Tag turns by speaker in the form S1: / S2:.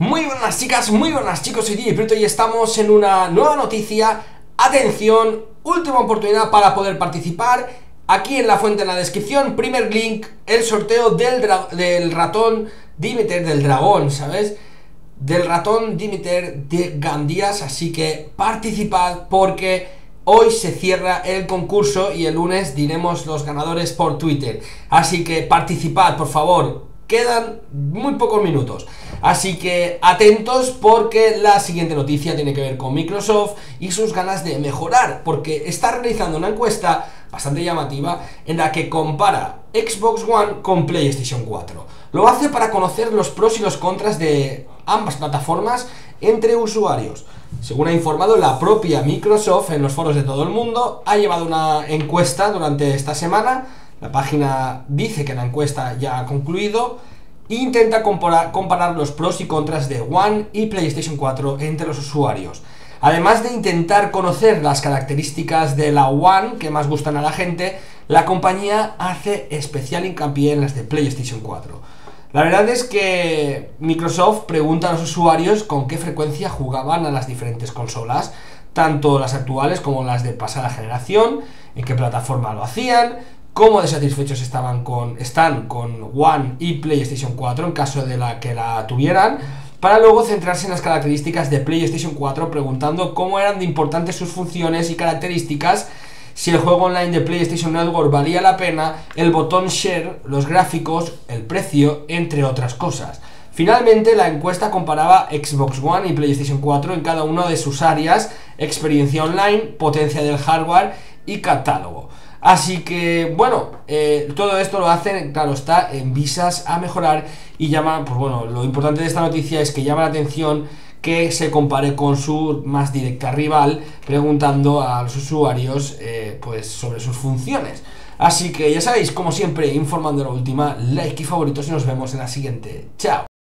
S1: Muy buenas chicas, muy buenas chicos, soy DJ Prieto y estamos en una nueva noticia. Atención, última oportunidad para poder participar. Aquí en la fuente en la descripción, primer link, el sorteo del ratón Dimiter, del dragón, ¿sabes? Del ratón Dimiter de Gandías, así que participad porque hoy se cierra el concurso y el lunes diremos los ganadores por Twitter. Así que participad, por favor, quedan muy pocos minutos. Así que atentos porque la siguiente noticia tiene que ver con Microsoft y sus ganas de mejorar, porque está realizando una encuesta bastante llamativa en la que compara Xbox One con PlayStation 4. Lo hace para conocer los pros y los contras de ambas plataformas entre usuarios. Según ha informado la propia Microsoft en los foros de todo el mundo, ha llevado una encuesta durante esta semana. La página dice que la encuesta ya ha concluido. Intenta comparar los pros y contras de One y PlayStation 4 entre los usuarios. Además de intentar conocer las características de la One que más gustan a la gente, la compañía hace especial hincapié en las de PlayStation 4. La verdad es que Microsoft pregunta a los usuarios con qué frecuencia jugaban a las diferentes consolas, tanto las actuales como las de pasada generación, en qué plataforma lo hacían, cómo de satisfechos están con One y PlayStation 4 en caso de que la tuvieran, para luego centrarse en las características de PlayStation 4, preguntando cómo eran de importantes sus funciones y características, si el juego online de PlayStation Network valía la pena, el botón Share, los gráficos, el precio, entre otras cosas. Finalmente, la encuesta comparaba Xbox One y PlayStation 4 en cada una de sus áreas: experiencia online, potencia del hardware y catálogo. Así que, bueno, todo esto lo hacen, claro está, en vistas a mejorar y llama, pues bueno, lo importante de esta noticia es que llama la atención que se compare con su más directa rival, preguntando a los usuarios, pues sobre sus funciones. Así que ya sabéis, como siempre, informando la última, like y favoritos y nos vemos en la siguiente. ¡Chao!